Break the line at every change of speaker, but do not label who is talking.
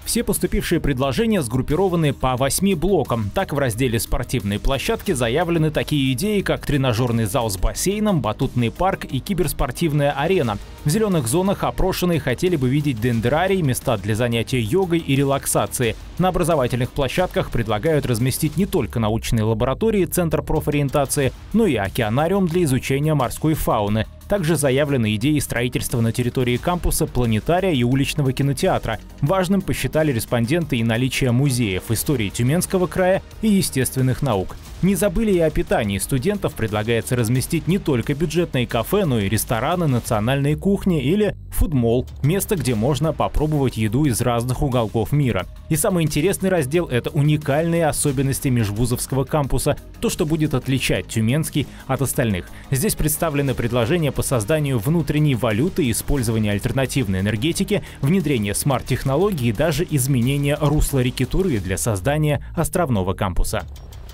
Все поступившие предложения сгруппированы по 8 блокам. Так, в разделе «Спортивные площадки» заявлены такие идеи, как тренажерный зал с бассейном, батутный парк и киберспортивная арена. В зеленых зонах опрошенные хотели бы видеть дендрарий, места для занятия йогой и релаксации. На образовательных площадках предлагают разместить не только научные лаборатории, центр профориентации, но и океанариум для изучения морской фауны. Также заявлены идеи строительства на территории кампуса планетария и уличного кинотеатра. Важным посчитали респонденты и наличие музеев истории Тюменского края и естественных наук. Не забыли и о питании. Студентов предлагается разместить не только бюджетные кафе, но и рестораны, национальные кухни или фудмолл – место, где можно попробовать еду из разных уголков мира. И самый интересный раздел – это уникальные особенности межвузовского кампуса, то, что будет отличать Тюменский от остальных. Здесь представлены предложения по созданию внутренней валюты, использование альтернативной энергетики, внедрение смарт-технологий и даже изменение русла реки Туры для создания островного кампуса.